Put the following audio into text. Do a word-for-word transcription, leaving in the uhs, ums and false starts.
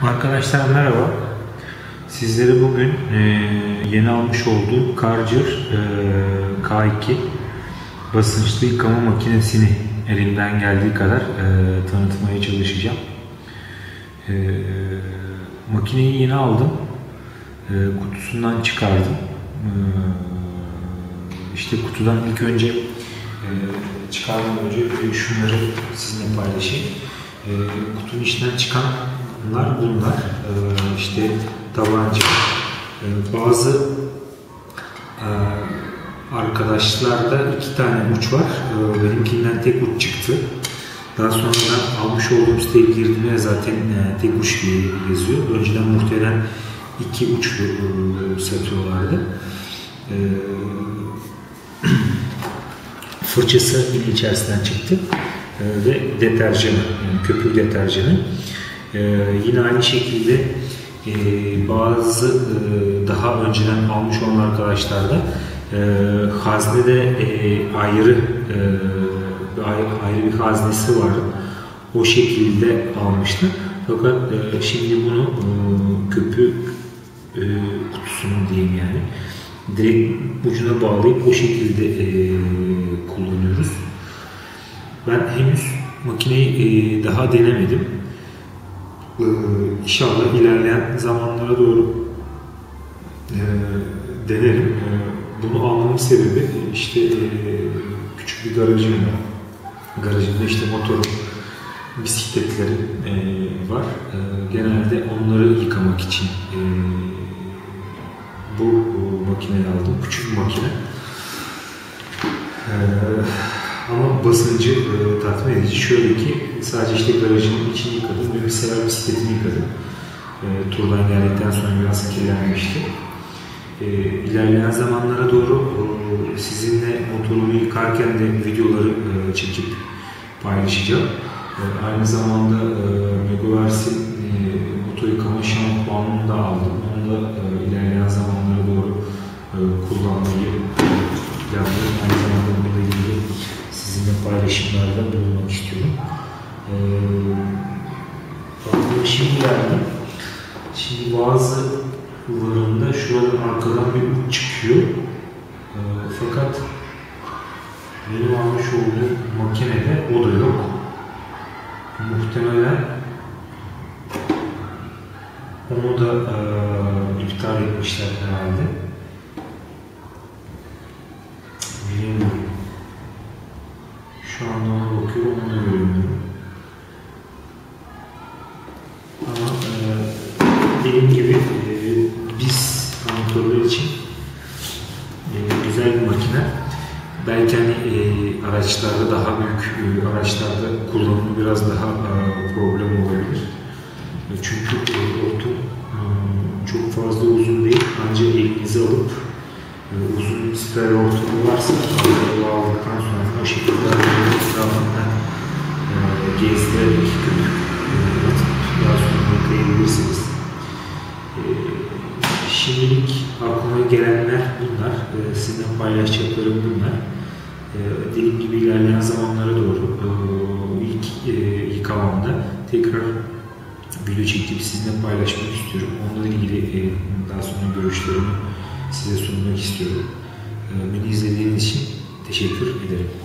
Arkadaşlar merhaba. Sizlere bugün e, yeni almış olduğum Carger e, K iki basınçlı yıkama makinesini elimden geldiği kadar e, tanıtmaya çalışacağım. E, makineyi yeni aldım. E, kutusundan çıkardım. E, işte kutudan ilk önce e, çıkarmadan önce şunları sizinle paylaşayım. E, kutunun içinden çıkanlar bunlar. E, işte tabanca. E, bazı e, arkadaşlarda iki tane uç var. E, benimkinden tek uç çıktı. Daha sonra da almış olduğum siteye girdiğimde zaten e, tek uç diye yazıyor. Önceden muhtemelen iki uçlu e, satıyorlardı. E, fırçası yine içerisinden çıktı. E, ve deterjanı, yani köpük deterjanı. E, yine aynı şekilde e, bazı e, daha önceden almış olan arkadaşlarda e, haznede e, ayrı e, ayrı bir haznesi vardı. O şekilde almıştı. Fakat e, şimdi bunu e, köpük e, kutusunu diyeyim yani direkt ucuna bağlayıp o şekilde e, kullanıyoruz. Ben henüz makineyi e, daha denemedim. E, inşallah ilerleyen zamanlara doğru e, denerim. E, bunu almamın sebebi işte e, küçük bir garajım var. Garajımda işte motorum, bisikletlerim e, var. E, genelde onları yıkamak için e, bu, bu makineyi aldım. Küçük bir makine. E, ama basıncı e, tatmin edici. Şöyle ki sadece işte garajımın içini yıkadım ve bir sefer bisikletimi yıkadım. E, turdan geldikten sonra biraz kirlenmişti. E, ilerleyen zamanlara doğru e, sizinle motorumu yıkarken de videoları e, çekip paylaşacağım. E, aynı zamanda e, Megovers'in e, motor yıkama şampuanını da aldım. Onu da e, ilerleyen zamanlara doğru e, kullanmayı planlıyorum. Aynı zamanda bununla ilgili sizinle paylaşımlarda bulunmak istiyorum. E, aklıma şimdi geldi. Şimdi bazılarında şuradan arkadan bir uç çıkıyor. E, fakat benim almış olduğum makinede o da yok. Muhtemelen onu da e, iptal etmişler herhalde. Bilmiyorum. Şu anda ona bakıyorum, onu da görmüyorum. Ama e, dediğim gibi e, biz amatörler için e, güzel bir makine. Belki hani e, araçlarda daha büyük e, araçlarda kullanımı biraz daha e, problem olabilir. E, çünkü e, hortum e, çok fazla uzun değil. Ancak elinize alıp e, uzun bir spiral hortumu varsa arabayı aldıktan sonra o şekilde etrafından e, gezdirerek köpük e, atıp daha sonra yıkayabilirsiniz. E, şimdilik aklıma gelenler bunlar. E, sizinle paylaşacaklarım bunlar. Ee, dediğim gibi ilerleyen zamanlara doğru e, ilk e, yıkamamda tekrar video çekip sizinle paylaşmak istiyorum. Onunla ilgili e, daha sonra görüşlerimi size sunmak istiyorum. E, beni izlediğiniz için teşekkür ederim.